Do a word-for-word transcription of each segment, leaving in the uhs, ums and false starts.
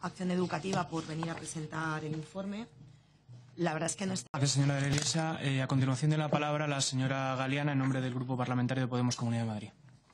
Acción Educativa por venir a presentar el informe. La verdad es que no está... Gracias, señora de la Iglesia. Eh, a continuación de la palabra, la señora Galeana, en nombre del Grupo Parlamentario de Podemos Comunidad de Madrid.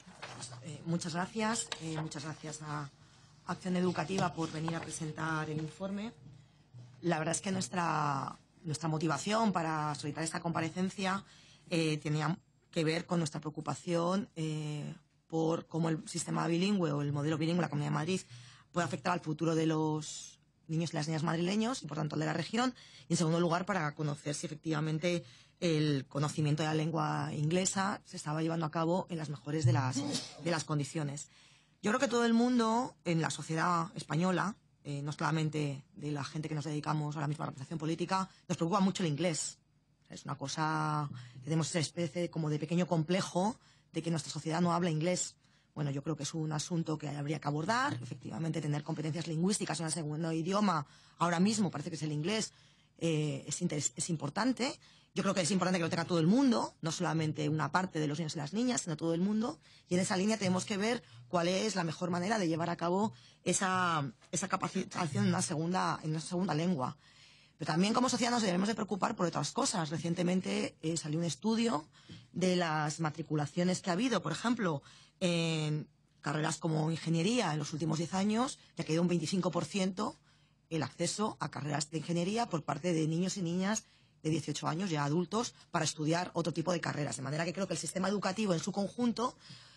Eh, muchas gracias. Eh, muchas gracias a Acción Educativa por venir a presentar el informe. La verdad es que nuestra, nuestra motivación para solicitar esta comparecencia eh, tenía que ver con nuestra preocupación eh, por cómo el sistema bilingüe o el modelo bilingüe de la Comunidad de Madrid puede afectar al futuro de los niños y las niñas madrileños y, por tanto, de la región. Y, en segundo lugar, para conocer si efectivamente el conocimiento de la lengua inglesa se estaba llevando a cabo en las mejores de las, de las condiciones. Yo creo que todo el mundo en la sociedad española, eh, no solamente de la gente que nos dedicamos a la misma representación política, nos preocupa mucho el inglés. Es una cosa, tenemos esa especie como de pequeño complejo de que nuestra sociedad no habla inglés. Bueno, yo creo que es un asunto que habría que abordar. Efectivamente, tener competencias lingüísticas en un segundo idioma, ahora mismo parece que es el inglés, eh, es, es importante. Yo creo que es importante que lo tenga todo el mundo, no solamente una parte de los niños y las niñas, sino todo el mundo. Y en esa línea tenemos que ver cuál es la mejor manera de llevar a cabo esa, esa capacitación en una segunda, en una segunda lengua. Pero también como sociedad nos debemos de preocupar por otras cosas. Recientemente eh, salió un estudio de las matriculaciones que ha habido, por ejemplo, en carreras como ingeniería en los últimos diez años, ya que ha ido un veinticinco por ciento el acceso a carreras de ingeniería por parte de niños y niñas de dieciocho años, ya adultos, para estudiar otro tipo de carreras. De manera que creo que el sistema educativo en su conjunto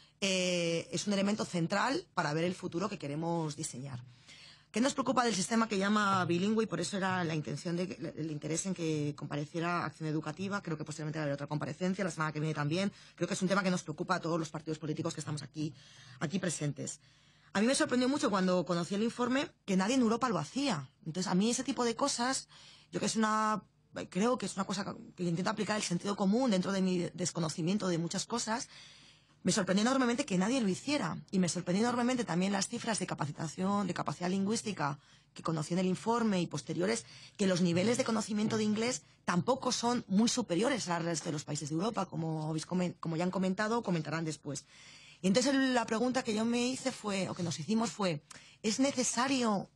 eh, es un elemento central para ver el futuro que queremos diseñar. ¿Qué nos preocupa del sistema que llama bilingüe? Y por eso era la intención de que, el interés en que compareciera Acción Educativa. Creo que posteriormente va a haber otra comparecencia, la semana que viene también. Creo que es un tema que nos preocupa a todos los partidos políticos que estamos aquí, aquí presentes. A mí me sorprendió mucho cuando conocí el informe que nadie en Europa lo hacía. Entonces, a mí ese tipo de cosas, yo que es una, creo que es una cosa que intento aplicar el sentido común dentro de mi desconocimiento de muchas cosas. Me sorprendió enormemente que nadie lo hiciera. Y me sorprendió enormemente también las cifras de capacitación, de capacidad lingüística que conocí en el informe y posteriores, que los niveles de conocimiento de inglés tampoco son muy superiores al resto de los países de Europa, como, habéis como ya han comentado o comentarán después. Y entonces la pregunta que yo me hice fue, o que nos hicimos fue, ¿es necesario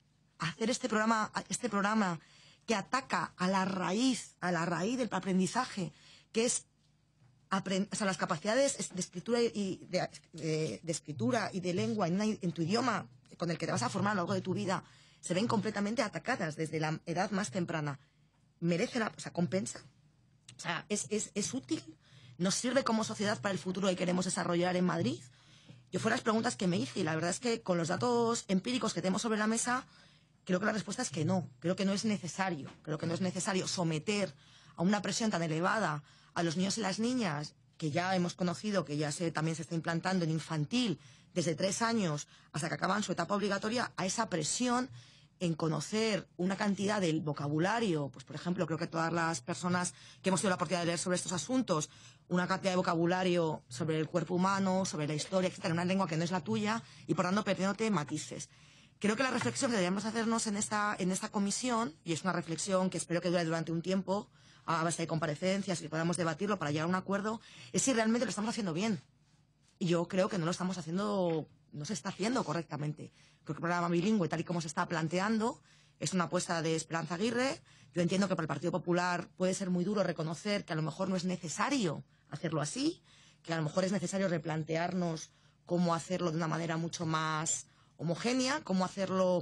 hacer este programa, este programa que ataca a la raíz, a la raíz del aprendizaje, que es Aprend o sea, las capacidades de escritura y de, de, de escritura y de lengua en, una, en tu idioma con el que te vas a formar a lo largo de tu vida se ven completamente atacadas desde la edad más temprana? ¿Merece la, o sea, compensa? O sea, ¿es, es, es útil? ¿Nos sirve como sociedad para el futuro que queremos desarrollar en Madrid? Yo fue las preguntas que me hice y la verdad es que con los datos empíricos que tenemos sobre la mesa, creo que la respuesta es que no. Creo que no es necesario. Creo que no es necesario someter a una presión tan elevada a los niños y las niñas, que ya hemos conocido, que ya se, también se está implantando en infantil, desde tres años hasta que acaban su etapa obligatoria, a esa presión en conocer una cantidad del vocabulario. Pues, por ejemplo, creo que todas las personas que hemos tenido la oportunidad de leer sobre estos asuntos, una cantidad de vocabulario sobre el cuerpo humano, sobre la historia, etcétera, en una lengua que no es la tuya, y por tanto perdiéndote matices. Creo que la reflexión que deberíamos hacernos en esta, en esta comisión, y es una reflexión que espero que dure durante un tiempo, a base de comparecencias y podamos debatirlo para llegar a un acuerdo, es si realmente lo estamos haciendo bien. Y yo creo que no lo estamos haciendo, no se está haciendo correctamente. Creo que el programa bilingüe, tal y como se está planteando, es una apuesta de Esperanza Aguirre. Yo entiendo que para el Partido Popular puede ser muy duro reconocer que a lo mejor no es necesario hacerlo así, que a lo mejor es necesario replantearnos cómo hacerlo de una manera mucho más homogénea, cómo hacerlo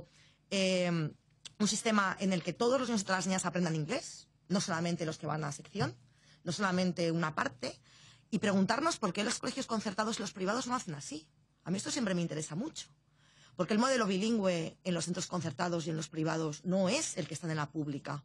eh, un sistema en el que todos los niños y todas las niñas aprendan inglés, no solamente los que van a sección, no solamente una parte, y preguntarnos por qué los colegios concertados y los privados no hacen así. A mí esto siempre me interesa mucho. Porque el modelo bilingüe en los centros concertados y en los privados no es el que está en la pública.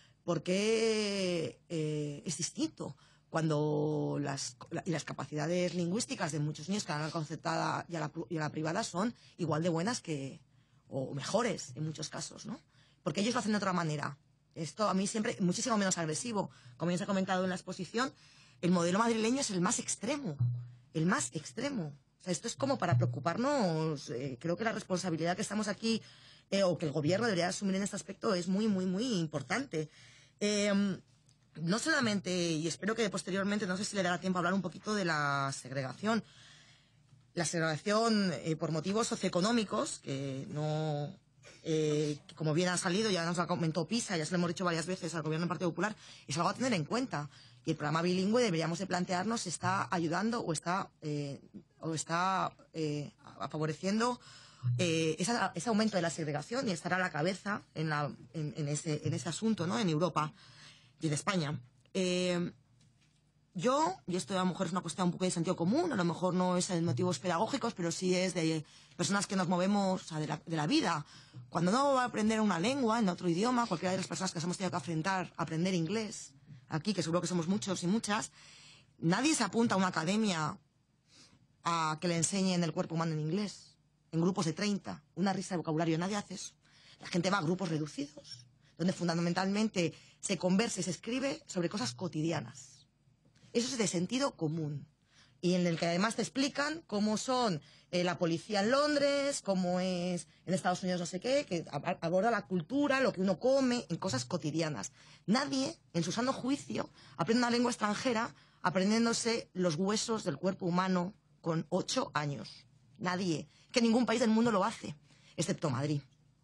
Porque eh, es distinto. Cuando las, y las capacidades lingüísticas de muchos niños que van a la concertada y a la, y a la privada son igual de buenas que, o mejores en muchos casos, ¿no? Porque ellos lo hacen de otra manera. Esto a mí siempre, muchísimo menos agresivo. Como ya se ha comentado en la exposición, el modelo madrileño es el más extremo. El más extremo. O sea, esto es como para preocuparnos. Eh, creo que la responsabilidad que estamos aquí, eh, o que el gobierno debería asumir en este aspecto, es muy, muy, muy importante. Eh, no solamente, y espero que posteriormente, no sé si le dará tiempo a hablar un poquito de la segregación. La segregación eh, por motivos socioeconómicos, que no eh, que como bien ha salido, ya nos lo comentó PISA, ya se lo hemos dicho varias veces al Gobierno del Partido Popular, es algo a tener en cuenta. Y el programa bilingüe deberíamos de plantearnos si está ayudando o está, eh, o está eh, favoreciendo eh, esa, ese aumento de la segregación y estar a la cabeza en, la, en, en, ese, en ese asunto, ¿no? En Europa y en España. Eh, Yo, y esto a lo mejor es una cuestión un poco de sentido común, a lo mejor no es de motivos pedagógicos, pero sí es de personas que nos movemos, o sea, de la, de la vida. Cuando uno va a aprender una lengua, en otro idioma, cualquiera de las personas que nos hemos tenido que enfrentar a aprender inglés, aquí, que seguro que somos muchos y muchas, nadie se apunta a una academia a que le enseñen el cuerpo humano en inglés, en grupos de treinta, una risa de vocabulario, nadie hace eso. La gente va a grupos reducidos, donde fundamentalmente se conversa y se escribe sobre cosas cotidianas. Eso es de sentido común. Y en el que además te explican cómo son eh, la policía en Londres, cómo es en Estados Unidos no sé qué, que aborda la cultura, lo que uno come, en cosas cotidianas. Nadie, en su sano juicio, aprende una lengua extranjera aprendiéndose los huesos del cuerpo humano con ocho años. Nadie. Que ningún país del mundo lo hace, excepto Madrid.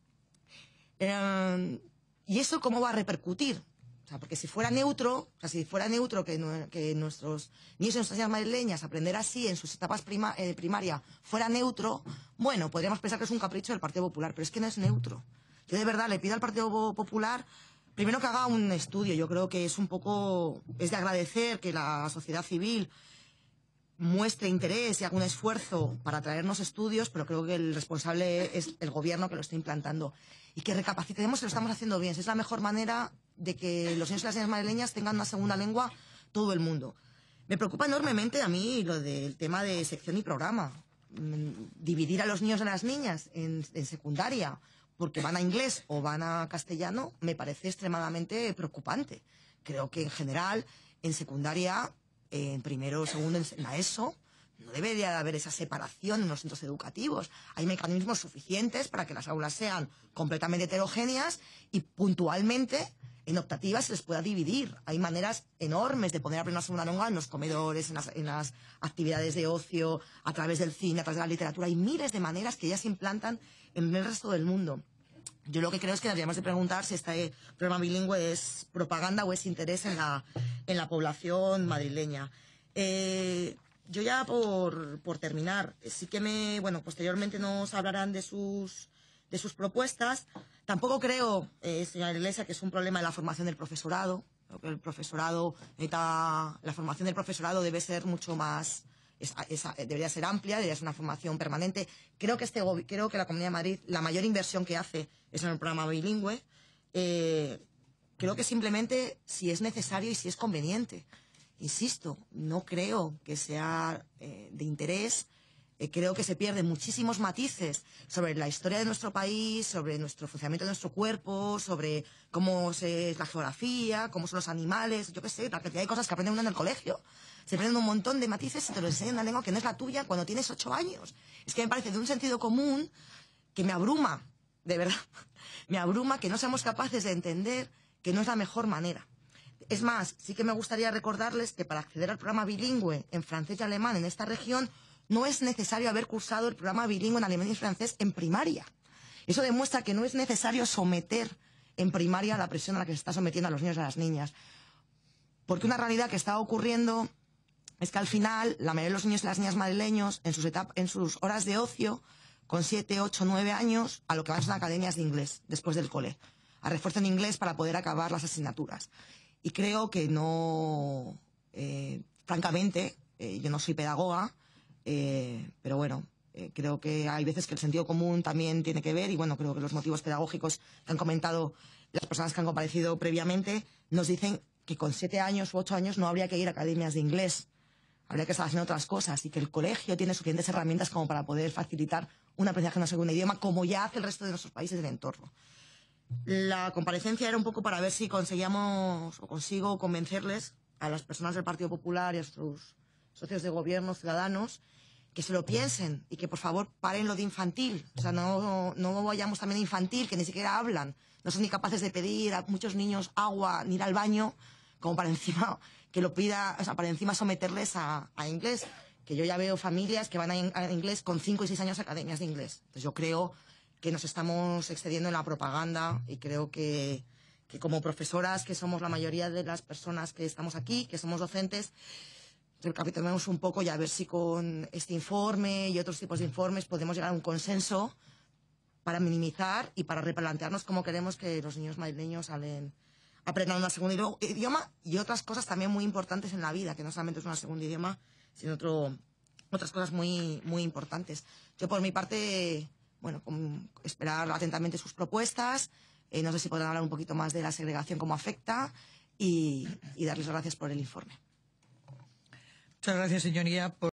Eh, ¿Y eso cómo va a repercutir? O sea, porque si fuera neutro, o sea, si fuera neutro que, no, que nuestros niños y nuestras niñas madrileñas aprender así en sus etapas prima, eh, primaria fuera neutro, bueno, podríamos pensar que es un capricho del Partido Popular, pero es que no es neutro. Yo de verdad le pido al Partido Popular, primero que haga un estudio. Yo creo que es un poco, es de agradecer que la sociedad civil muestre interés y haga un esfuerzo para traernos estudios, pero creo que el responsable es el gobierno que lo está implantando. Y que recapacitemos si lo estamos haciendo bien, si es la mejor manera de que los niños y las niñas madrileñas tengan una segunda lengua todo el mundo. Me preocupa enormemente a mí lo del tema de sección y programa. Dividir a los niños y a las niñas en, en secundaria porque van a inglés o van a castellano me parece extremadamente preocupante. Creo que en general en secundaria, en primero o segundo en la ESO, no debería de haber esa separación en los centros educativos. Hay mecanismos suficientes para que las aulas sean completamente heterogéneas y puntualmente en optativas se les pueda dividir. Hay maneras enormes de poder aprender una segunda lengua en los comedores, en las, en las actividades de ocio, a través del cine, a través de la literatura. Hay miles de maneras que ya se implantan en el resto del mundo. Yo lo que creo es que deberíamos de preguntar si este programa bilingüe es propaganda o es interés en la, en la población madrileña. Eh, yo ya por, por terminar, sí que me, bueno, posteriormente nos hablarán de sus, de sus propuestas. Tampoco creo, eh, señora Iglesia, que es un problema de la formación del profesorado. Creo que el profesorado, la formación del profesorado debe ser mucho más, es, es, debería ser amplia, debería ser una formación permanente. Creo que, este, creo que la Comunidad de Madrid, la mayor inversión que hace es en el programa bilingüe. Eh, creo que simplemente si es necesario y si es conveniente. Insisto, no creo que sea eh, de interés. Eh, creo que se pierden muchísimos matices sobre la historia de nuestro país, sobre nuestro funcionamiento de nuestro cuerpo, sobre cómo es la geografía, cómo son los animales, yo qué sé, la cantidad de cosas que aprende uno en el colegio. Se pierden un montón de matices y te lo enseñan en una lengua que no es la tuya cuando tienes ocho años. Es que me parece de un sentido común que me abruma, de verdad. Me abruma que no seamos capaces de entender que no es la mejor manera. Es más, sí que me gustaría recordarles que para acceder al programa bilingüe en francés y alemán en esta región no es necesario haber cursado el programa bilingüe en alemán y francés en primaria. Eso demuestra que no es necesario someter en primaria la presión a la que se está sometiendo a los niños y a las niñas. Porque una realidad que está ocurriendo es que al final la mayoría de los niños y las niñas madrileños en sus, etap en sus horas de ocio, con siete, ocho, nueve años, a lo que van son academias de inglés después del cole, a refuerzo en inglés para poder acabar las asignaturas. Y creo que no, eh, francamente, eh, yo no soy pedagoga, eh, pero bueno, eh, creo que hay veces que el sentido común también tiene que ver y bueno, creo que los motivos pedagógicos que han comentado las personas que han comparecido previamente nos dicen que con siete años u ocho años no habría que ir a academias de inglés, habría que estar haciendo otras cosas y que el colegio tiene suficientes herramientas como para poder facilitar un aprendizaje en un segundo idioma como ya hace el resto de nuestros países del entorno. La comparecencia era un poco para ver si conseguíamos o consigo convencerles a las personas del Partido Popular y a sus socios de gobierno, ciudadanos, que se lo piensen y que por favor paren lo de infantil. O sea, no, no vayamos también a infantil, que ni siquiera hablan. No son ni capaces de pedir a muchos niños agua ni ir al baño, como para encima que lo pida, o sea, para encima someterles a, a inglés. Que yo ya veo familias que van a, a inglés con cinco y seis años a academias de inglés. Entonces yo creo que nos estamos excediendo en la propaganda y creo que, que como profesoras, que somos la mayoría de las personas que estamos aquí, que somos docentes, recapitulemos un poco y a ver si con este informe y otros tipos de informes podemos llegar a un consenso para minimizar y para replantearnos cómo queremos que los niños madrileños salen, aprendan un segundo idioma y otras cosas también muy importantes en la vida, que no solamente es un segundo idioma, sino otro, otras cosas muy, muy importantes. Yo por mi parte, bueno, con, esperar atentamente sus propuestas, eh, no sé si podrán hablar un poquito más de la segregación, cómo afecta y, y darles gracias por el informe. Muchas gracias, señoría. Por